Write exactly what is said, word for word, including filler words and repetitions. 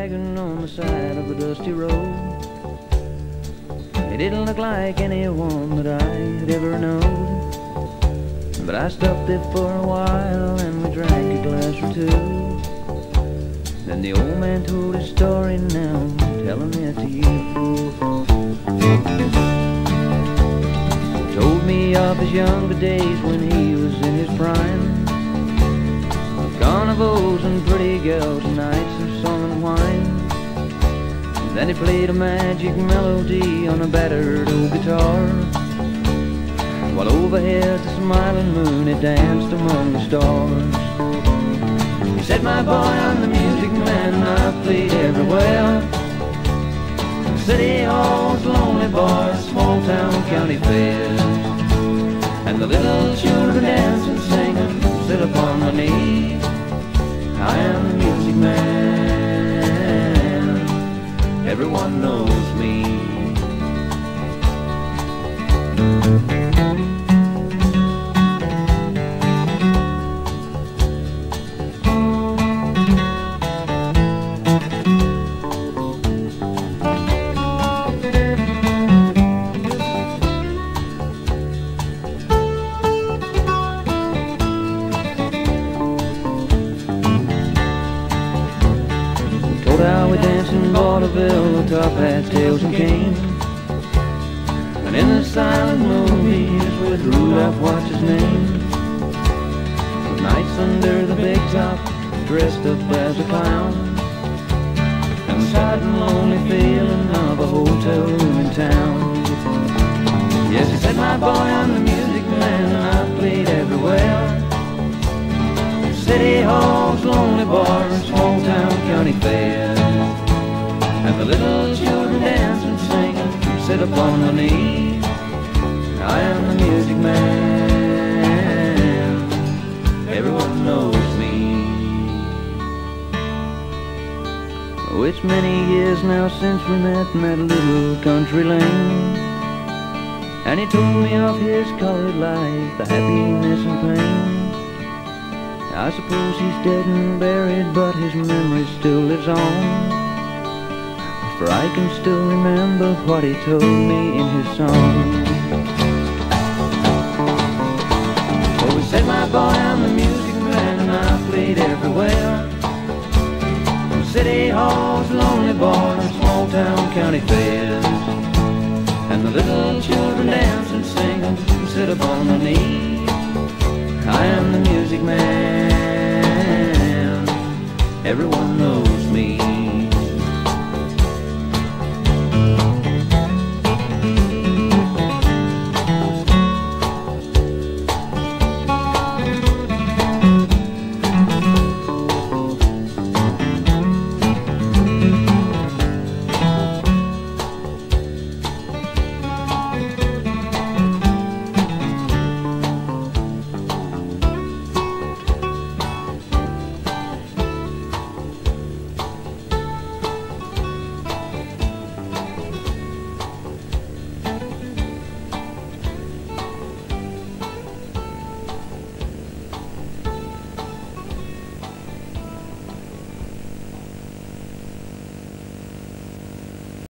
wagon on the side of a dusty road. It didn't look like anyone that I had ever known, but I stopped there for a while and we drank a glass or two. Then the old man told his story, now I'm telling it to you. Told me of his younger days when he was in his prime, carnivals and pretty girls, nights of song and wine. Then he played a magic melody on a battered old guitar, while overhead the smiling moon it danced among the stars. He said, my boy, I'm the music man, I've played everywhere. City halls, lonely bars, small town county fairs, and the little children dance and sing and sit upon my knee. I am the music man, everyone knows me. How we danced in vaudeville, top hats, tails and canes, and in the silent movies with Rudolph, what's his name. The nights under the big top, dressed up as a clown, and the sad and lonely feeling of a hotel room in town. Yes, he said, my boy, I'm the music man, I've played everywhere. City halls, lonely bars, small town county fairs, and the little children dance and sing and sit upon their knees. I am the music man, everyone knows me. Oh, it's many years now since we met in that little country lane, and he told me of his colored life, the happiness and pain. I suppose he's dead and buried, but his memory still lives on, for I can still remember what he told me in his song. Oh, he said, my boy, I'm the music man, and I've played everywhere. From city halls, lonely bars, small town county fairs, and the little children dance and sing and sit upon their knees. I am the music man, everyone knows me.